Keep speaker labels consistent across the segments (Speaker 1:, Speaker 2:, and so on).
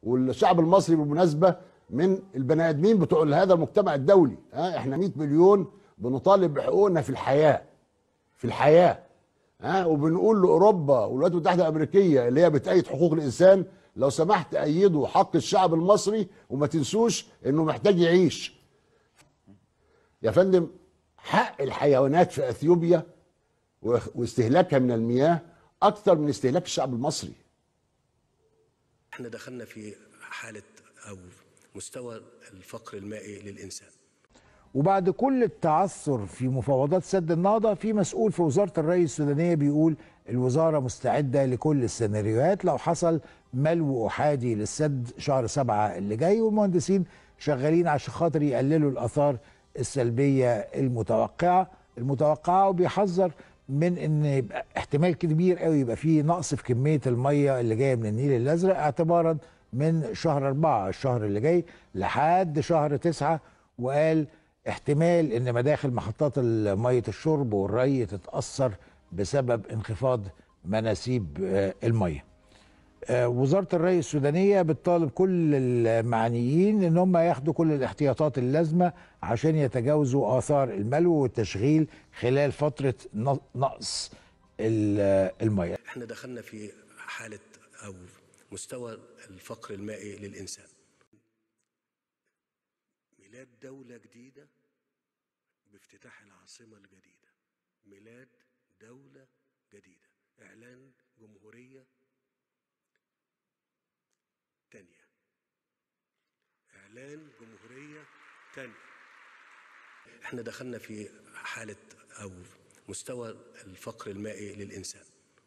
Speaker 1: والشعب المصري بالمناسبه من البني ادمين بتوع هذا المجتمع الدولي. احنا 100 مليون بنطالب بحقوقنا في الحياه، في الحياه. وبنقول لاوروبا والولايات المتحده الامريكيه اللي هي بتأيد حقوق الانسان، لو سمحت أيدوا حق الشعب المصري وما تنسوش انه محتاج يعيش. يا فندم، حق الحيوانات في اثيوبيا واستهلاكها من المياه اكثر من استهلاك الشعب المصري.
Speaker 2: احنا دخلنا في حالة او مستوى الفقر المائي للإنسان.
Speaker 3: وبعد كل التعثر في مفاوضات سد النهضة، في مسؤول في وزارة الري السودانية بيقول الوزارة مستعدة لكل السيناريوهات لو حصل ملو أحادي للسد شهر 7 اللي جاي، والمهندسين شغالين عشان خاطر يقللوا الآثار السلبية المتوقعة، وبيحذر من ان يبقى احتمال كبير قوي يبقى فيه نقص في كمية المية اللي جاية من النيل الأزرق اعتبارا من شهر 4 الشهر اللي جاي لحد شهر 9. وقال احتمال ان مداخل محطات مية الشرب والري تتأثر بسبب انخفاض مناسيب المية. وزارة الري السودانية بتطالب كل المعنيين ان هم ياخدوا كل الاحتياطات اللازمة عشان يتجاوزوا آثار الملو والتشغيل خلال فترة نقص المية.
Speaker 2: احنا دخلنا في حالة او مستوى الفقر المائي للإنسان. ميلاد دولة جديدة بافتتاح العاصمة الجديدة. ميلاد دولة جديدة. إعلان جمهورية تانية. إعلان جمهورية تانية. احنا دخلنا في حالة أو مستوى الفقر المائي للإنسان.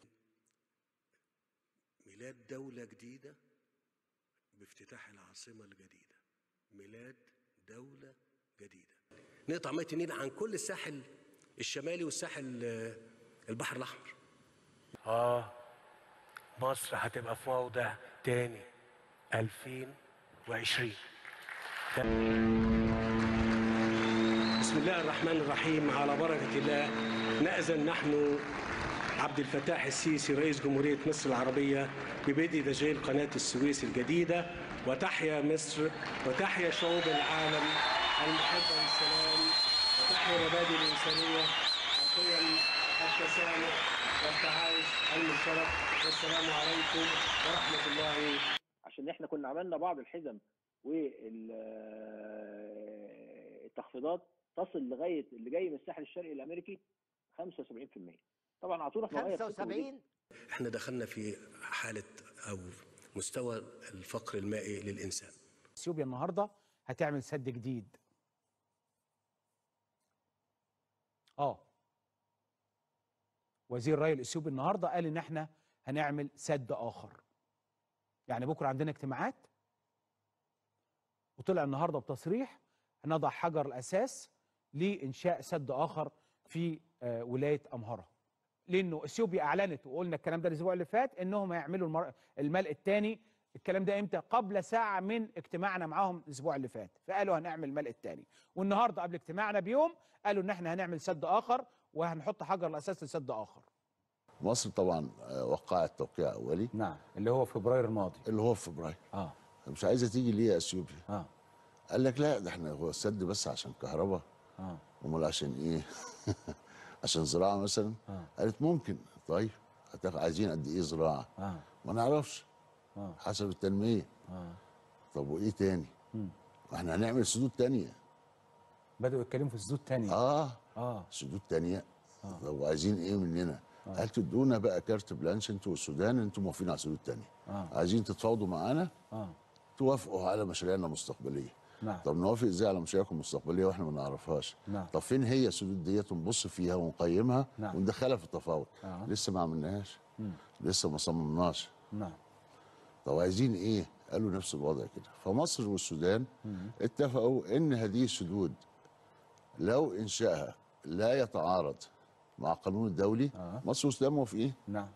Speaker 2: ميلاد دولة جديدة بافتتاح العاصمة الجديدة. ميلاد دولة جديدة. نقطع مية النيل عن كل الساحل الشمالي والساحل البحر الأحمر.
Speaker 4: مصر هتبقى في وضع تاني 2020.
Speaker 2: بسم الله الرحمن الرحيم. على بركة الله نأذن نحن عبد الفتاح السيسي رئيس جمهورية مصر العربية ببدء تشغيل قناة السويس الجديدة. وتحيا مصر وتحيا شعوب العالم المحبة للسلام، وتحيا المبادئ الإنسانية وقيم التسامح والتعايش المشترك. والسلام عليكم ورحمة الله.
Speaker 5: عشان احنا كنا عملنا بعض الحزم والتخفيضات تصل لغايه اللي جاي من الساحل الشرقي الامريكي 75%. طبعا اعطونا في
Speaker 6: 75.
Speaker 2: احنا دخلنا في حاله او مستوى الفقر المائي للانسان.
Speaker 6: اثيوبيا النهارده هتعمل سد جديد. وزير الري الاثيوبي النهارده قال ان احنا هنعمل سد اخر. يعني بكره عندنا اجتماعات، وطلع النهارده بتصريح هنضع حجر الاساس لانشاء سد اخر في ولايه امهره. لانه اثيوبيا اعلنت، وقلنا الكلام ده الاسبوع اللي فات، انهم هيعملوا الملء الثاني. الكلام ده امتى؟ قبل ساعه من اجتماعنا معاهم الاسبوع اللي فات، فقالوا هنعمل الملء الثاني. والنهارده قبل اجتماعنا بيوم قالوا ان احنا هنعمل سد اخر وهنحط حجر الاساس لسد اخر.
Speaker 1: مصر طبعا وقعت توقيع اولي.
Speaker 6: نعم، اللي هو فبراير الماضي.
Speaker 1: اللي هو في فبراير. مش عايزه تيجي ليه يا اثيوبيا؟ قال لك لا، ده احنا هو السد بس عشان كهرباء. امال عشان ايه؟ عشان زراعه مثلا؟ قالت ممكن. طيب عايزين قد ايه زراعه؟ ما نعرفش. حسب التنميه. طب وايه تاني؟ احنا هنعمل سدود تانيه.
Speaker 6: بدأوا يتكلموا في سدود تانيه.
Speaker 1: سدود تانيه. طب عايزين ايه مننا؟ قال تدونا بقى كارت بلانش انتوا والسودان، انتوا موافقين على سدود تانيه. عايزين تتفاوضوا معانا؟ توافقوا على مشاريعنا المستقبليه. طب نوافق ازاي على مشاريعكم المستقبليه واحنا ما نعرفهاش؟ طب فين هي السدود ديت ونبص فيها ونقيمها وندخلها في التفاوض؟ لسه ما عملناهاش. لسه ما صممناش. طب عايزين ايه؟ قالوا نفس الوضع كده. فمصر والسودان اتفقوا ان هذه السدود لو انشائها لا يتعارض مع القانون الدولي، مصر والسودان موافقين.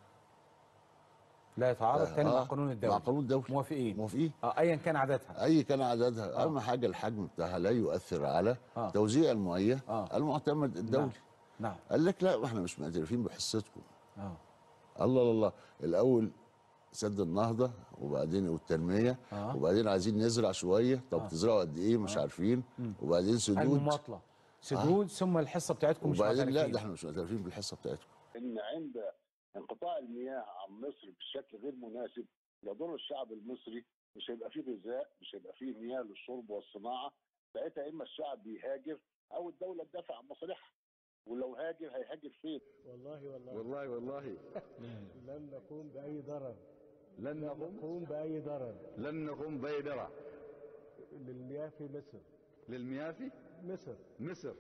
Speaker 6: لا يتعارض تاني مع القانون الدولي.
Speaker 1: مع القانون الدولي
Speaker 6: موافقين. ايا كان عددها.
Speaker 1: اي كان عددها. اهم حاجه الحجم بتاعها لا يؤثر على توزيع الميه المعتمد الدولي.
Speaker 6: نعم.
Speaker 1: قال لك لا، احنا مش معترفين بحصتكم. الله الله. الاول سد النهضه وبعدين والتنميه وبعدين عايزين نزرع شويه. طب تزرعوا قد ايه؟ مش عارفين. وبعدين سدود
Speaker 6: المماطله سدود ثم الحصه بتاعتكم مش
Speaker 1: وبعدين لا،
Speaker 6: معترفين.
Speaker 1: ده احنا مش معترفين بالحصه بتاعتكم.
Speaker 7: ان عند انقطاع المياه عن مصر بشكل غير مناسب يضر الشعب المصري، مش هيبقى فيه غذاء، مش هيبقى فيه مياه للشرب والصناعه. ساعتها اما الشعب بيهاجر او الدوله تدافع عن مصالحها. ولو هاجر هيهاجر فين؟
Speaker 8: والله لن نقوم بأي ضرر. لن نقوم بأي ضرر للمياه في مصر. للمياه في مصر.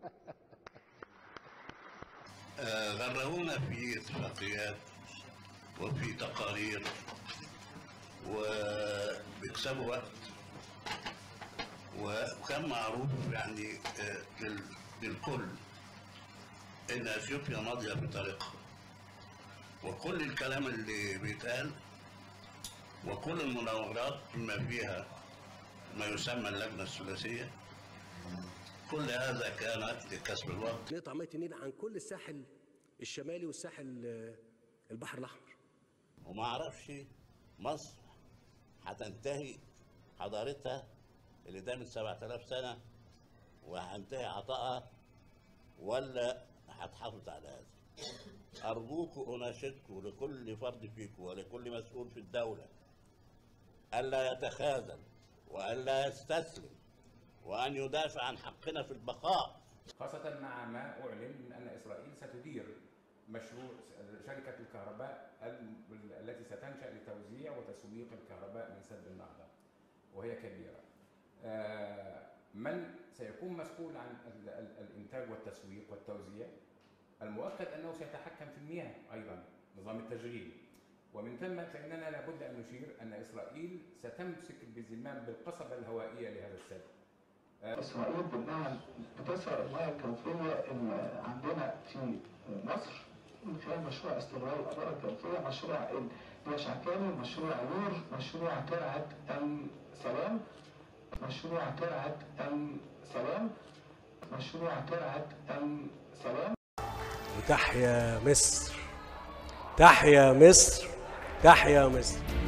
Speaker 9: غرقونا في اتفاقيات وفي تقارير وبيكسبوا وقت، وكان معروف يعني للكل ان اثيوبيا ماضيه بطريقها، وكل الكلام اللي بيتقال وكل المناورات بما فيها ما يسمى اللجنه الثلاثيه، كل هذا كان لكسب الوقت.
Speaker 2: نقطع ميه النيل عن كل الساحل الشمالي والساحل البحر الاحمر.
Speaker 9: وما اعرفش مصر هتنتهي حضارتها اللي دامت 7000 سنه وهينتهي عطائها ولا هتحافظ على هذا. ارجوكم اناشدكم لكل فرد فيكم ولكل مسؤول في الدوله الا يتخاذل والا يستسلم وان يدافع عن حقنا في البقاء،
Speaker 10: خاصة مع ما أعلن من أن إسرائيل ستدير مشروع شركة الكهرباء التي ستنشأ لتوزيع وتسويق الكهرباء من سد النهضة، وهي كبيرة. من سيكون مسؤول عن الإنتاج والتسويق والتوزيع؟ المؤكد أنه سيتحكم في المياه أيضا، نظام التشغيل. ومن ثم فإننا لابد أن نشير أن إسرائيل ستمسك بزمام بالقصبة الهوائية لهذا السد.
Speaker 11: إسرائيل بأنها بتسرق المياه الجوفية اللي عندنا في مصر من خلال مشروع استغلال الأدوار الجوفية، مشروع الباشعكاني، مشروع نور، مشروع ترعة السلام، مشروع ترعة السلام، مشروع ترعة السلام.
Speaker 4: وتحيا مصر، تحيا مصر، تحيا مصر.